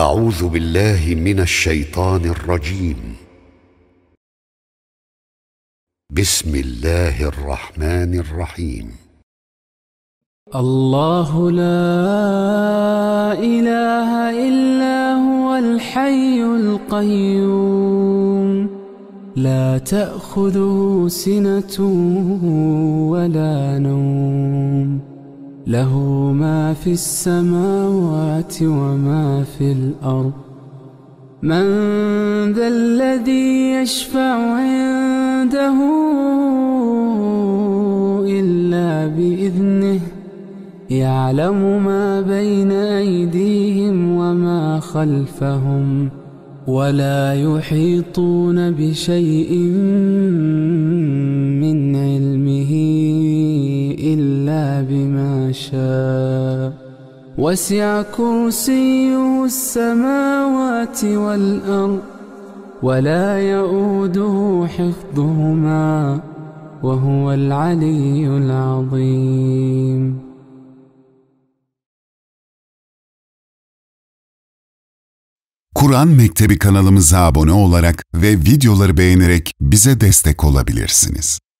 أعوذ بالله من الشيطان الرجيم. بسم الله الرحمن الرحيم. الله لا إله إلا هو الحي القيوم لا تأخذه سنة ولا نوم له ما في السماوات وما في الأرض من ذا الذي يشفع عنده إلا بإذنه يعلم ما بين أيديهم وما خلفهم ولا يحيطون بشيء من علمه إلا بما شاء وسع كرسيه السماوات والأرض ولا يؤوده حفظهما وهو العلي العظيم. Kur'an Mektebi kanalımıza abone olarak ve videoları beğenerek bize destek olabilirsiniz.